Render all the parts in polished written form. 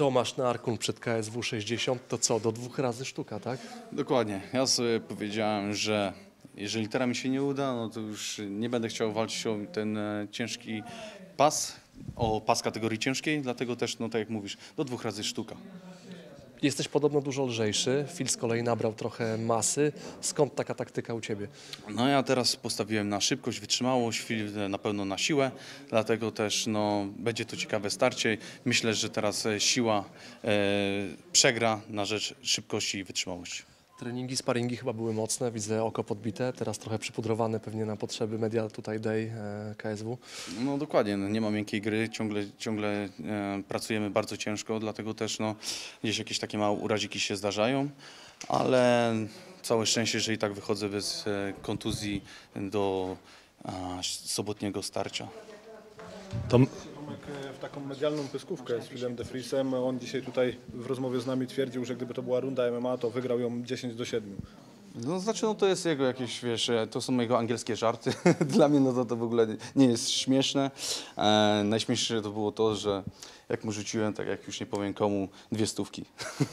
Tomasz Narkun przed KSW 60, to co, do 2 razy sztuka, tak? Dokładnie. Ja sobie powiedziałem, że jeżeli teraz mi się nie uda, no to już nie będę chciał walczyć o ten ciężki pas, o pas kategorii ciężkiej, dlatego też, no tak jak mówisz, do 2 razy sztuka. Jesteś podobno dużo lżejszy, Phil z kolei nabrał trochę masy. Skąd taka taktyka u Ciebie? No ja teraz postawiłem na szybkość, wytrzymałość, Filip na pewno na siłę, dlatego też no, będzie to ciekawe starcie. Myślę, że teraz siła przegra na rzecz szybkości i wytrzymałości. Treningi, sparingi chyba były mocne, widzę oko podbite, teraz trochę przypudrowane pewnie na potrzeby Media tutaj Day KSW. No dokładnie, no, nie ma miękkiej gry, ciągle pracujemy bardzo ciężko, dlatego też no, gdzieś jakieś takie małe uraziki się zdarzają, ale całe szczęście, że i tak wychodzę bez kontuzji do sobotniego starcia. Tomek w taką medialną pyskówkę z Philem de Vriesem. On dzisiaj tutaj w rozmowie z nami twierdził, że gdyby to była runda MMA, to wygrał ją 10-7. No znaczy, no to jest jego jakieś, wiesz, to są jego angielskie żarty. Dla mnie no to w ogóle nie jest śmieszne. Najśmieszniejsze to było to, że jak mu rzuciłem, tak jak już nie powiem komu, 2 stówki.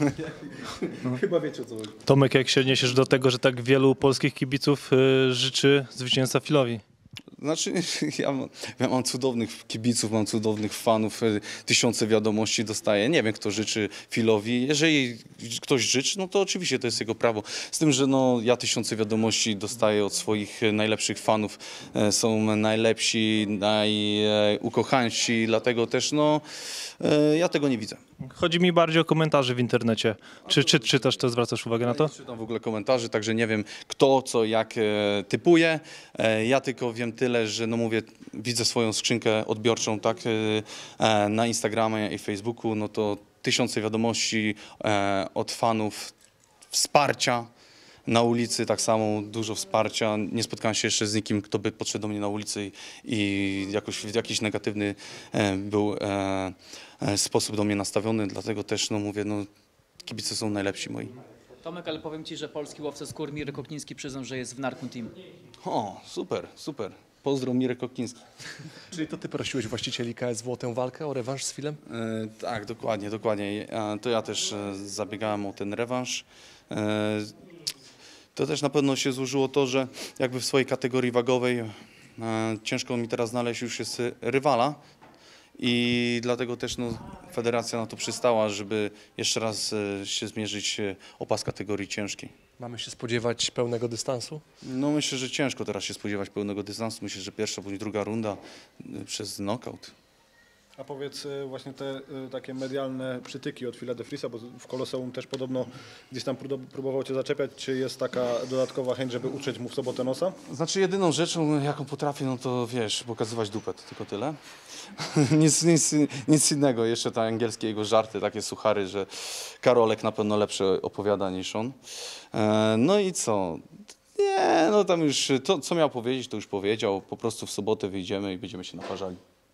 Chyba wiecie, o co chodzi. Tomek, jak się odniesiesz do tego, że tak wielu polskich kibiców życzy zwycięstwa Philowi? Znaczy, ja mam cudownych kibiców, mam cudownych fanów, tysiące wiadomości dostaję. Nie wiem, kto życzy Philowi. Jeżeli ktoś życzy, no to oczywiście to jest jego prawo. Z tym, że no, ja tysiące wiadomości dostaję od swoich najlepszych fanów. Są najlepsi, najukochańsi, dlatego też no, ja tego nie widzę. Chodzi mi bardziej o komentarze w internecie. Czy czytasz to, zwracasz uwagę na to? Nie czytam w ogóle komentarzy, także nie wiem kto, co, jak typuje. Ja tylko wiem tyle, że no mówię, widzę swoją skrzynkę odbiorczą tak na Instagramie i Facebooku, no to tysiące wiadomości od fanów, wsparcia. Na ulicy tak samo dużo wsparcia. Nie spotkałem się jeszcze z nikim, kto by podszedł do mnie na ulicy i jakiś negatywny był sposób do mnie nastawiony, dlatego też no mówię, no kibice są najlepsi moi. Tomek, ale powiem Ci, że polski łowca skór Mirek Okniński przyznał, że jest w Narkun Team. O, super, super. Pozdro Mirek Okniński. Czyli to Ty prosiłeś właścicieli KSW o tę walkę, o rewanż z Philem? Tak, dokładnie, dokładnie. To ja też zabiegałem o ten rewanż. To też na pewno się złożyło to, że jakby w swojej kategorii wagowej ciężko mi teraz znaleźć już jest rywala i dlatego też no, federacja na to przystała, żeby jeszcze raz się zmierzyć o pas kategorii ciężkiej. Mamy się spodziewać pełnego dystansu? No myślę, że ciężko teraz się spodziewać pełnego dystansu. Myślę, że pierwsza bądź druga runda przez knockout. A powiedz właśnie te takie medialne przytyki od Phila de Vriesa, bo w Koloseum też podobno gdzieś tam próbował Cię zaczepiać. Czy jest taka dodatkowa chęć, żeby utrzeć mu w sobotę nosa? Znaczy jedyną rzeczą, jaką potrafię, no to wiesz, pokazywać dupet, tylko tyle. Nic innego, jeszcze te angielskie jego żarty, takie suchary, że Karolek na pewno lepsze opowiada niż on. No i co? Nie, no tam już to, co miał powiedzieć, to już powiedział. Po prostu w sobotę wyjdziemy i będziemy się naparzali.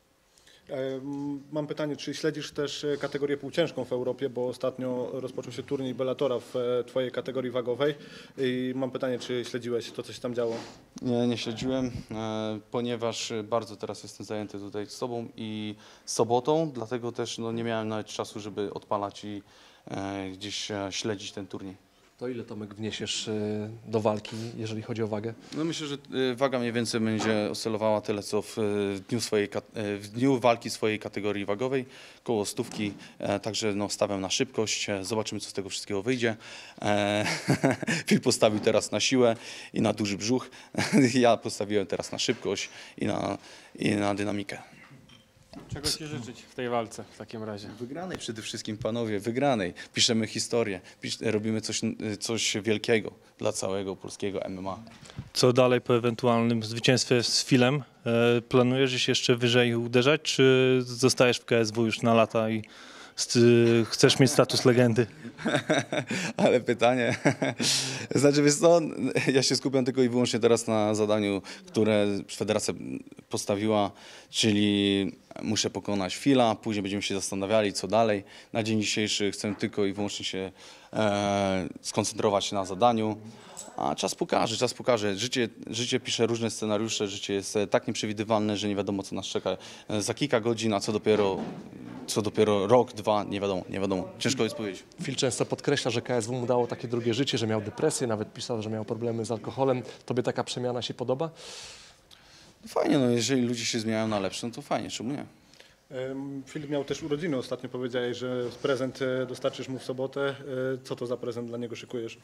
Mam pytanie, czy śledzisz też kategorię półciężką w Europie, bo ostatnio rozpoczął się turniej Bellatora w Twojej kategorii wagowej i mam pytanie, czy śledziłeś to, co się tam działo? Nie śledziłem, ponieważ bardzo teraz jestem zajęty tutaj z Tobą i sobotą, dlatego też no, nie miałem nawet czasu, żeby odpalać i gdzieś śledzić ten turniej. To ile, Tomek, wniesiesz do walki, jeżeli chodzi o wagę? No myślę, że waga mniej więcej będzie oscylowała tyle, co w dniu walki swojej kategorii wagowej, koło 100, także no, stawiam na szybkość, zobaczymy, co z tego wszystkiego wyjdzie. Phil postawił teraz na siłę i na duży brzuch, ja postawiłem teraz na szybkość i na dynamikę. Czego Ci życzyć w tej walce w takim razie? Wygranej przede wszystkim, panowie, wygranej. Piszemy historię, robimy coś wielkiego dla całego polskiego MMA. Co dalej po ewentualnym zwycięstwie z Philem? Planujesz się jeszcze wyżej uderzać, czy zostajesz w KSW już na lata i chcesz mieć status legendy? Ale pytanie, znaczy wiesz co, ja się skupiam tylko i wyłącznie teraz na zadaniu, które federacja postawiła, czyli muszę pokonać Phila, później będziemy się zastanawiali, co dalej. Na dzień dzisiejszy chcę tylko i wyłącznie się skoncentrować na zadaniu, a czas pokaże. Życie pisze różne scenariusze, życie jest tak nieprzewidywalne, że nie wiadomo, co nas czeka za kilka godzin, a co dopiero co dopiero rok, dwa, nie wiadomo. Ciężko jest powiedzieć. Phil często podkreśla, że KSW mu dało takie drugie życie, że miał depresję, nawet pisał, że miał problemy z alkoholem. Tobie taka przemiana się podoba? No fajnie, no jeżeli ludzie się zmieniają na lepsze, no to fajnie, czemu nie? Filip miał też urodziny ostatnio, powiedziałeś, że prezent dostarczysz mu w sobotę. Co to za prezent dla niego szykujesz?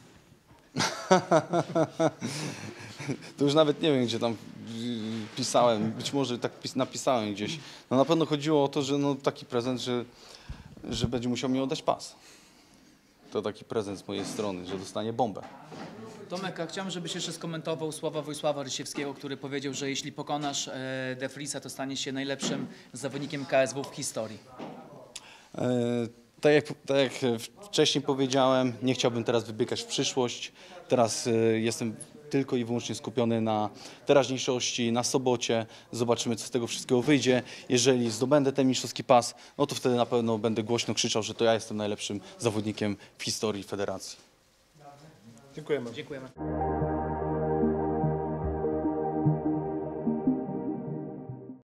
To już nawet nie wiem, gdzie tam pisałem, być może tak napisałem gdzieś. No na pewno chodziło o to, że no taki prezent, że będzie musiał mi oddać pas. To taki prezent z mojej strony, że dostanie bombę. Tomek, a chciałbym, żebyś jeszcze skomentował słowa Wojsława Rysiewskiego, który powiedział, że jeśli pokonasz De Vriesa, to staniesz się najlepszym zawodnikiem KSW w historii. Tak jak wcześniej powiedziałem, nie chciałbym teraz wybiegać w przyszłość. Teraz jestem tylko i wyłącznie skupiony na teraźniejszości, na sobocie. Zobaczymy, co z tego wszystkiego wyjdzie. Jeżeli zdobędę ten mistrzowski pas, no to wtedy na pewno będę głośno krzyczał, że to ja jestem najlepszym zawodnikiem w historii federacji. Dziękujemy. Dziękujemy.